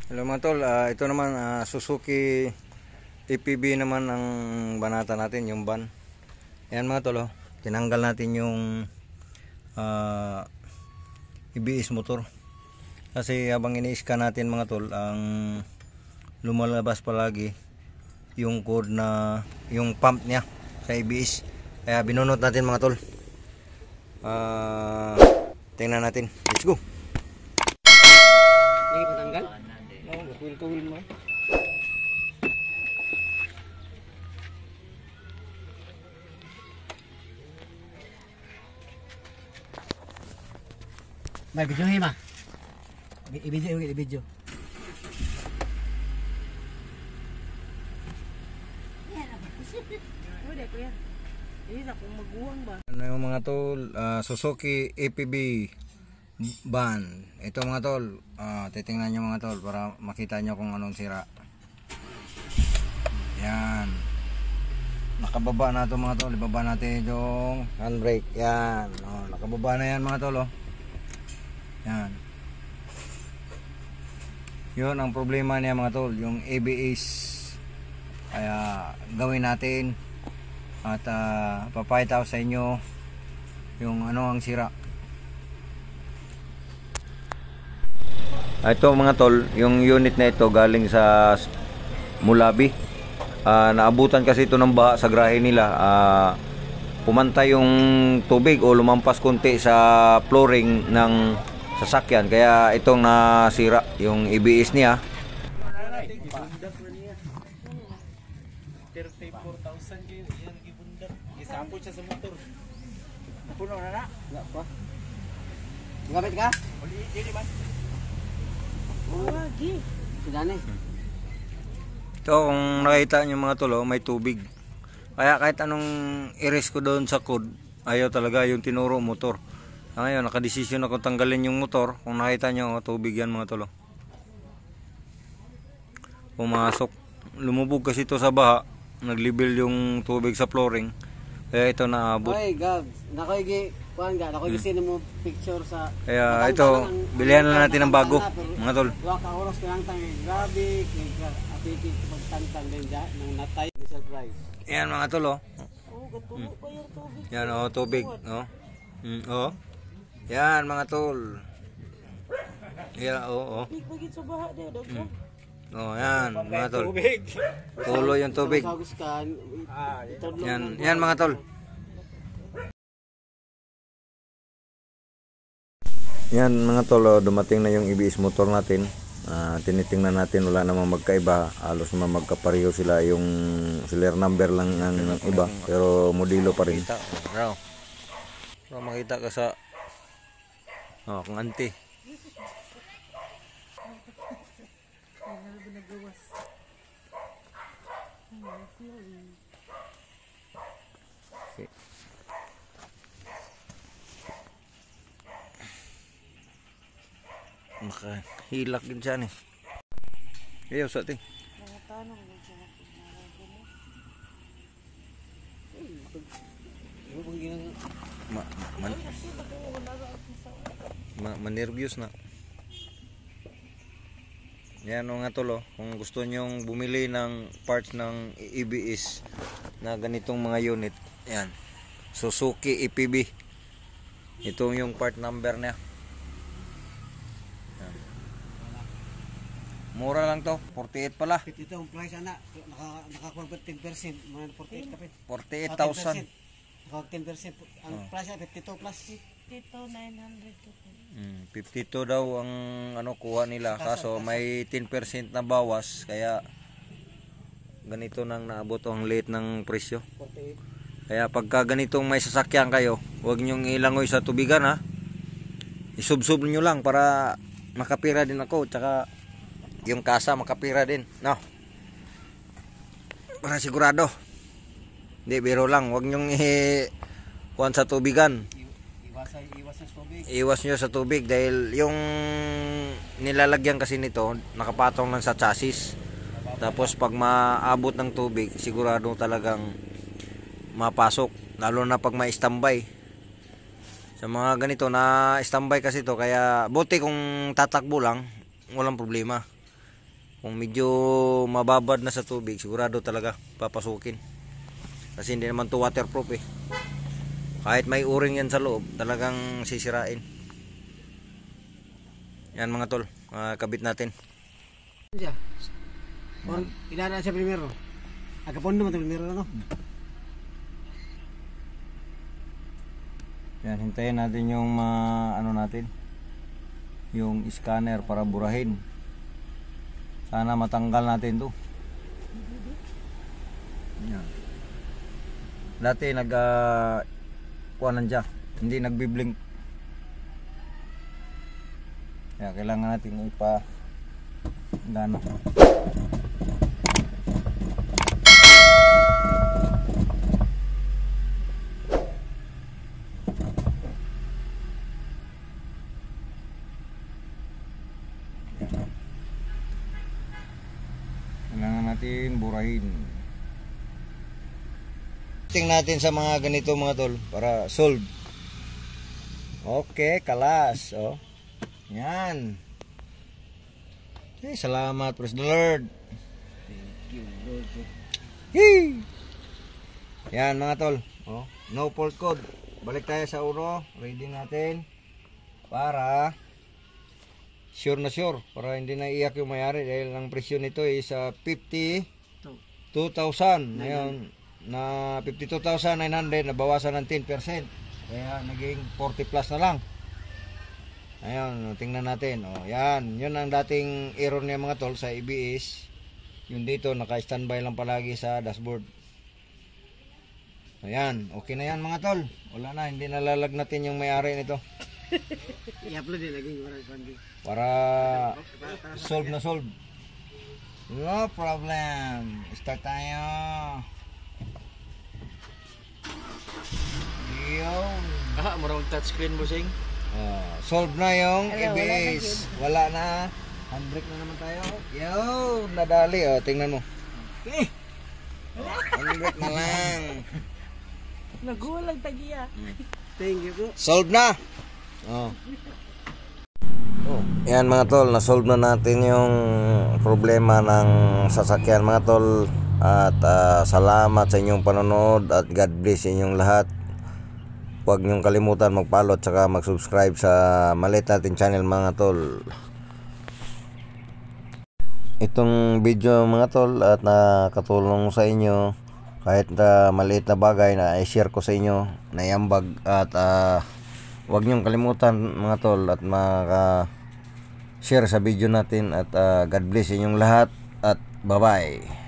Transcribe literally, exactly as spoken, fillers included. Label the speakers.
Speaker 1: Hello mga tol, ah, ito naman ah, Suzuki A P B naman ang banata natin, yung van. Ayan mga tol, oh. Tinanggal natin yung ah, A B S motor. Kasi habang ini-scan natin mga tol, ang lumalabas palagi yung code na yung pump niya sa A B S. Kaya binunot natin mga tol. Ah, tingnan natin. Let's go.
Speaker 2: Hindi patanggal?
Speaker 1: Oo, kawil-kawil mo.
Speaker 2: May video hima. I-video, i-video.
Speaker 3: Udah kuya. Ini aku maguwang ba?
Speaker 1: Ano yung mga tol, ah, Suzuki A P B van. Ito mga tol, ah, titingnan nyo mga tol para makita nyo kung anong sira. Yan. Nakababa na ito mga tol. Ibaba natin yung handbrake. Yan. Oh, nakababa na yan mga tol. Oh. Yan. Yun ang problema niya mga tol, yung A B S. Kaya gawin natin at uh, papakita ko sa inyo yung ano ang sira. Ito mga tol, yung unit na ito galing sa Mulabi. Uh, naabutan kasi ito ng baha sa garahe nila. Uh, pumantay yung tubig o lumampas konti sa flooring ng sasakyan. Kaya itong nasira yung A B S niya.
Speaker 4: thirty-four thousand yan gibundar. Gisapot siya sa motor.
Speaker 2: Puno na na? Nga pa. Gamit ka?
Speaker 4: Uli, dili man.
Speaker 3: Lagi.
Speaker 2: Sidane.
Speaker 1: Ito kung nakita nyo mga tol, oh, may tubig. Kaya kahit anong i-raise ko doon sa code, ayaw talaga yung tinuro motor. Ngayon, nakadesisyon ako tanggalin yung motor. Kung nakita nyo, oh, tubig yan mga tol. Oh. Pumasok. Lumubog kasi ito sa baha. Nag-level yung tubig sa flooring. Kaya ito naabot.
Speaker 2: Oy, Gabs. Nakoy gi kuan ga, nakoy gi mo picture sa.
Speaker 1: Kaya ito, bilihan na natin ng bago, mga tol.
Speaker 2: Wa ka oras ka lang tang grabe, kay apiki pagtantang din ja nang natay ni surprise.
Speaker 1: Yan mga tol, oh.
Speaker 3: Oh, gatulo pa yung tubig.
Speaker 1: Yan, oh, tubig, oh. Mm, oh. Yan mga tol. Yan, oh, oh.
Speaker 3: Big bagit sa baha daw, daw.
Speaker 1: Mm. Oh, yan, mga tol.
Speaker 4: Tubig.
Speaker 1: Tulo yung tubig.
Speaker 2: Sagus kan.
Speaker 4: Ah,
Speaker 1: Yan, yan mga tol. Yan mga tol, oh, dumating na yung A B S motor natin. Uh, tinitingnan natin, wala namang magkaiba. Halos naman magkapareho sila, yung serial number lang ang iba, pero modelo pa rin. So, makita ka sa oh, kung anti. Okay. Makahilak din siya ni. Ayaw sa ating.
Speaker 3: Mga tanong mo siya
Speaker 1: Ma, man, ma, manervyos na. Yan o nga tol, oh. Kung gusto nyong bumili ng parts ng A B S na ganitong mga unit, yan, Suzuki A P B. Ito yung part number niya. Yan. Mura lang to, forty-eight pala.
Speaker 2: Ito ang price ana, naka naka ten percent, mga forty-eight ka pa.
Speaker 1: forty-eight thousand.
Speaker 2: Naka ten percent ang price ay fifty-two plus.
Speaker 3: Dito nine hundred to.
Speaker 1: Hmm, fifty-two daw ang ano kuha nila, kaso may ten percent na bawas, kaya ganito nang naabot ang late ng presyo.
Speaker 2: forty-eight.
Speaker 1: Kaya pagka ganitong may sasakyan kayo, huwag nyong ilangoy sa tubigan, ha. Isubsub nyo lang para makapira din ako, tsaka yung kasa makapira din, no? Para sigurado. Hindi, biro lang, huwag nyong i-kuhan sa tubigan.
Speaker 2: Iwas ay iwas sa tubig.
Speaker 1: Iwas nyo sa tubig dahil yung nilalagyan kasi nito nakapatong lang sa chassis. Tapos pag maabot ng tubig, sigurado talagang mapasok, lalo na pag may standby. Sa mga ganito na standby kasi to, kaya buti kung tatakbo lang, walang problema. Kung medyo mababad na sa tubig, sigurado talaga papasukin. Kasi hindi naman to waterproof eh. Kahit may uring yan sa loob, talagang sisirain. Yan mga tol, uh, kabit natin.
Speaker 2: Siya. Or idara siya primero. Agapondo mo ito primero lang, no?
Speaker 1: Yan, hintayin natin yung uh, ano natin, yung scanner para burahin. Sana matanggal natin to. Yan. Dati nag uh, kuhanan dyan, hindi nagbiblink. Kaya kailangan natin ipa gano. Kailangan natin burahin. Tingnan natin sa mga ganito mga tol para solve. Okay, kalas. Oh. Yan. Okay, salamat. Praise the Lord.
Speaker 2: Thank you, Lord.
Speaker 1: Yee! Yan mga tol. Oh, no fault code. Balik tayo sa uno. Reading natin. Para sure na sure. Para hindi na iyak yung mayari. Dahil ang presyo nito is uh, fifty-two thousand. Ngayon na fifty-two thousand nine hundred. Nabawasan ng ten percent. Kaya naging forty plus na lang. Ayun, tingnan natin. Oh, yan, yun ang dating error niya mga tol sa A B S. Yung dito naka-standby lang palagi sa dashboard. Ayan, okay na yan mga tol. Wala na, hindi nalalagnatin yung may-ari nito.
Speaker 2: I-upload din lagi
Speaker 1: Para solve na solve. No problem. Start tayo. Yun.
Speaker 4: Ah, murang touchscreen bossing.
Speaker 1: Oh, solve na yung A B S. Wala na. Handbrake na naman tayo. Yo, nadali. Oh, tingnan mo.
Speaker 2: Okay.
Speaker 1: Handbrake na lang.
Speaker 3: Nagulang tagiya.
Speaker 2: Thank you po.
Speaker 1: Solve na. Oh. Oh. Yan mga tol, na-solve na natin yung problema ng sasakyan mga tol. At uh, salamat sa inyong panonood at God bless sa inyong lahat. Huwag niyong kalimutan mag-follow at saka mag-subscribe sa maliit natin channel mga tol. Itong video mga tol at nakatulong sa inyo kahit na maliit na bagay na i-share ko sa inyo na yambag at uh, huwag niyong kalimutan mga tol at maka-share sa video natin at uh, God bless inyong lahat at bye bye.